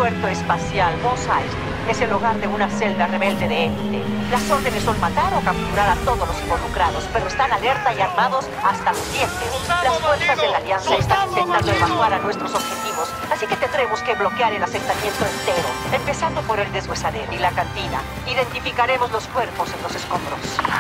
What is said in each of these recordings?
puerto espacial Mos Eisley es el hogar de una celda rebelde de élite. Las órdenes son matar o capturar a todos los involucrados, pero están alerta y armados hasta los dientes. Las fuerzas de la Alianza están intentando evacuar a nuestros objetivos, así que tendremos que bloquear el asentamiento entero, empezando por el deshuesadero y la cantina. Identificaremos los cuerpos en los escombros.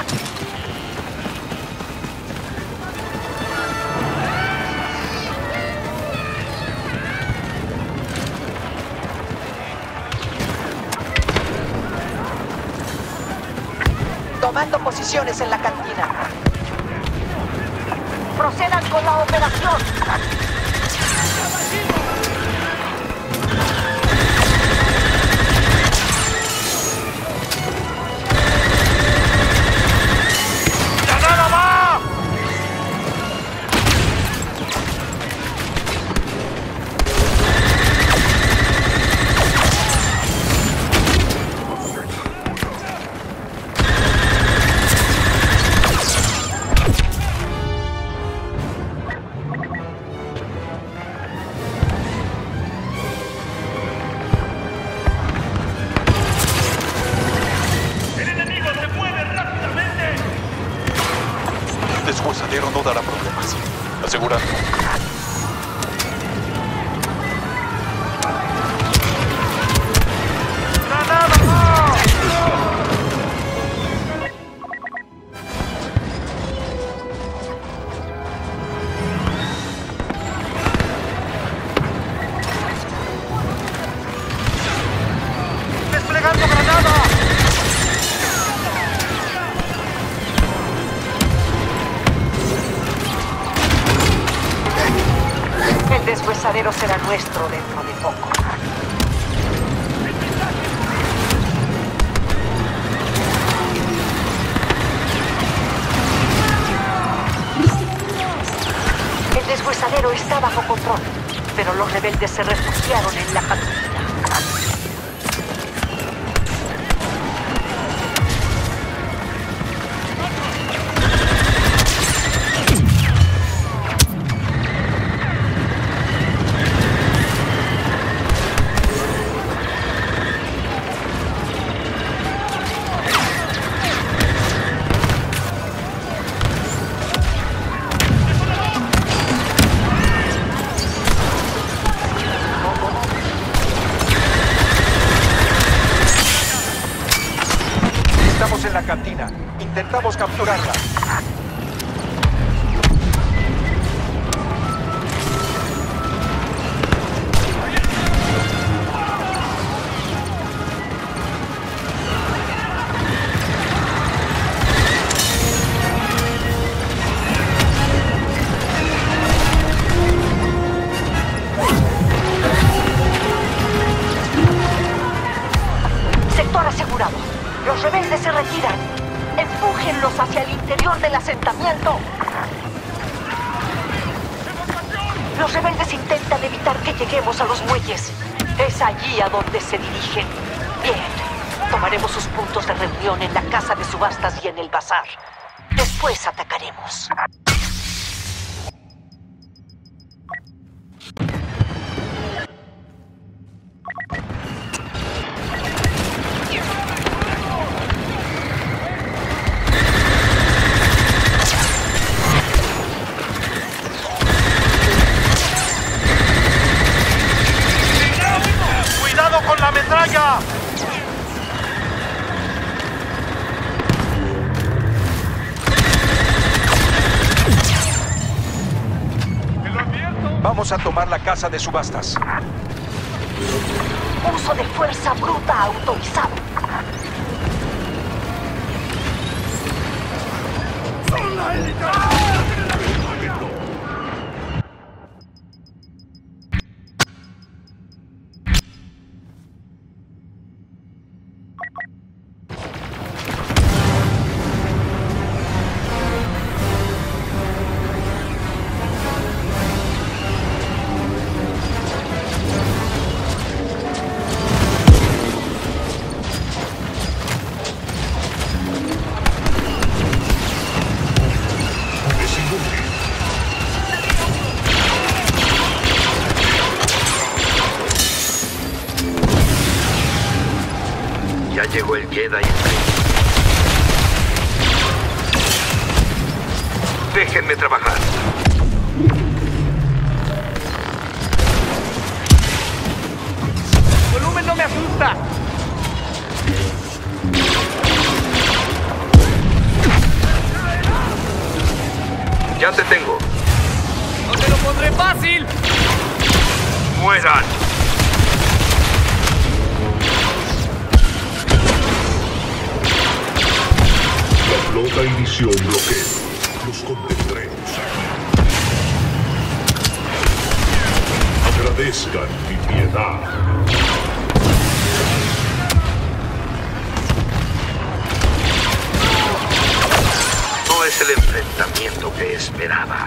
Tomando posiciones en la cantina. Procedan con la operación. ¡Granada va! Deshuesadero no dará problemas. Asegurando. ¡Desplegando granada! El deshuesadero será nuestro dentro de poco. El deshuesadero está bajo control, pero los rebeldes se refugiaron en la cantina. Estamos en la cantina. Intentamos capturarla. Sector asegurado. Los rebeldes se retiran. Empújenlos hacia el interior del asentamiento. Los rebeldes intentan evitar que lleguemos a los muelles. Es allí a donde se dirigen. Bien. Tomaremos sus puntos de reunión en la casa de subastas y en el bazar. Después atacaremos. ¡Cuidado con la metralla! Vamos a tomar la casa de subastas. Uso de fuerza bruta autorizado. ¡Son la élite! Ya llegó el Jedi. Déjenme trabajar. ¡Volumen no me asusta! Ya te tengo. ¡No te lo pondré fácil! ¡Mueran! La flota inició un bloqueo. Los contendremos. Agradezcan mi piedad. No es el enfrentamiento que esperaba.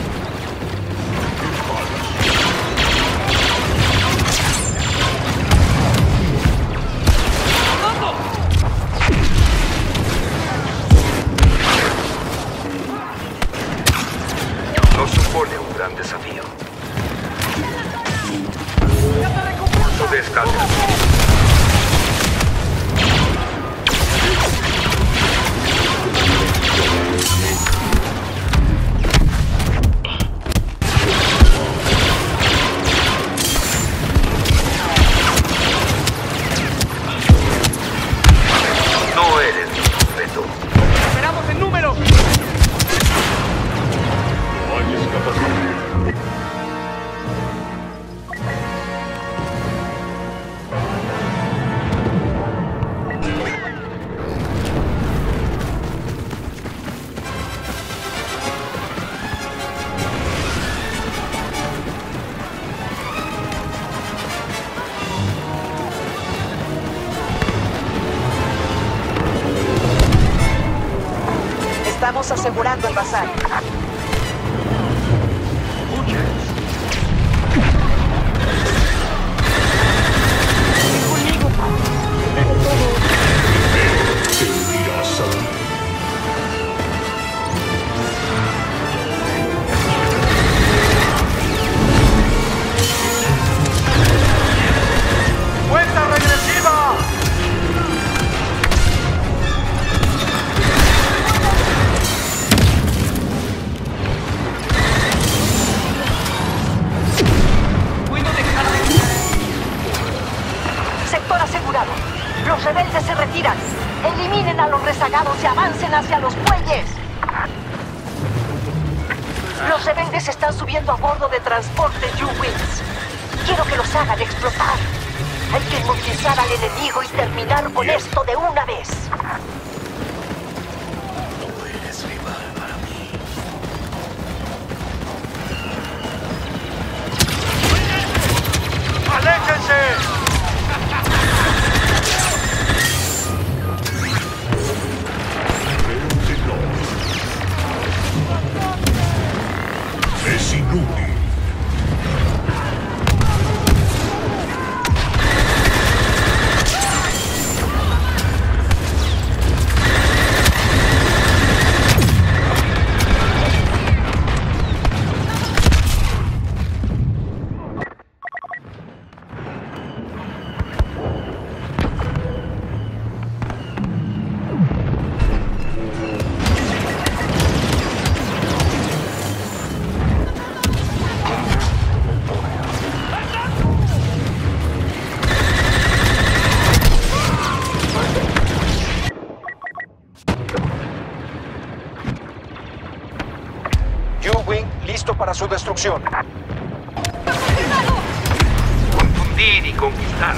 No supone un gran desafío. Pulso de escalera. No eres mi sujeto. ¡Esperamos el número! No hay escapatoria. Estamos asegurando el bazar. Te unirás a mí. ¡Cuenta regresiva! Sector asegurado. Los rebeldes se retiran. Eliminen a los rezagados y avancen hacia los muelles. Los rebeldes están subiendo a bordo de transportes U-Wings. Quiero que los hagan explotar. Hay que inmovilizar al enemigo y terminar con esto de una vez. ¡Aléjense! Creo que no. Es inútil. U-Wing listo para su destrucción. Confundir y conquistar.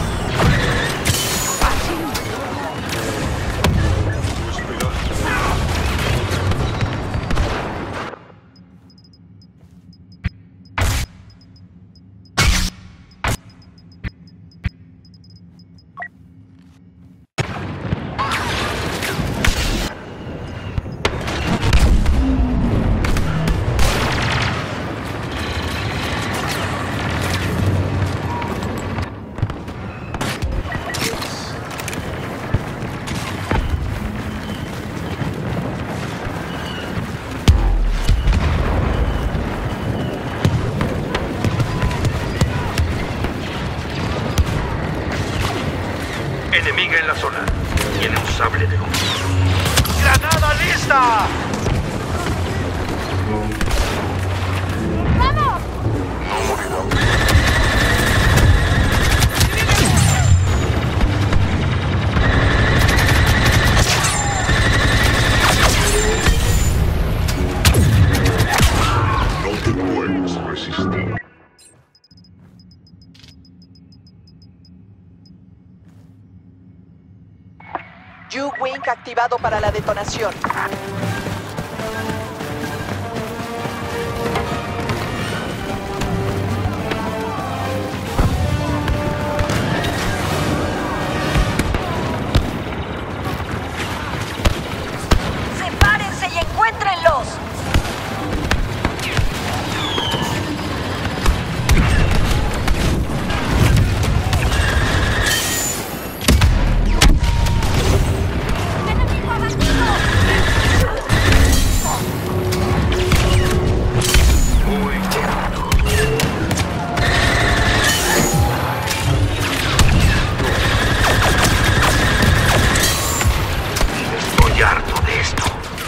Enemiga en la zona. tiene un sable de luz. ¡Granada lista! No morirá. No te puedes resistir. U-Wing activado para la detonación. ¡Sepárense y encuéntrenlos! Estoy harto de esto.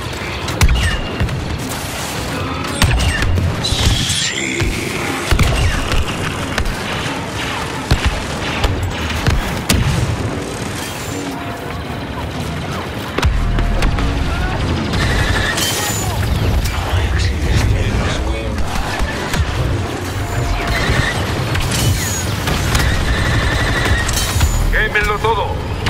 ¡Quémenlo todo!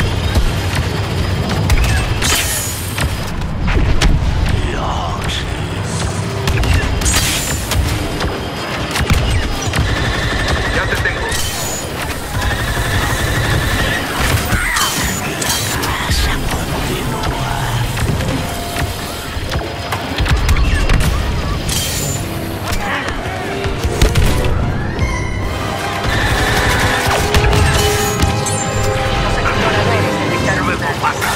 Ya te tengo. Luego pasa.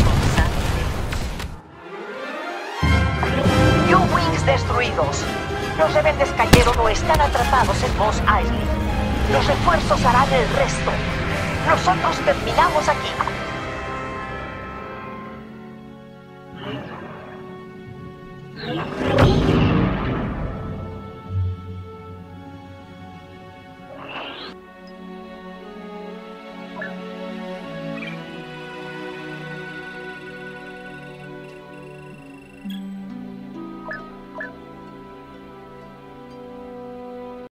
U-Wings destruidos. Los rebeldes cayeron o están atrapados en Mos Eisley. Los refuerzos harán el resto. Nosotros terminamos aquí.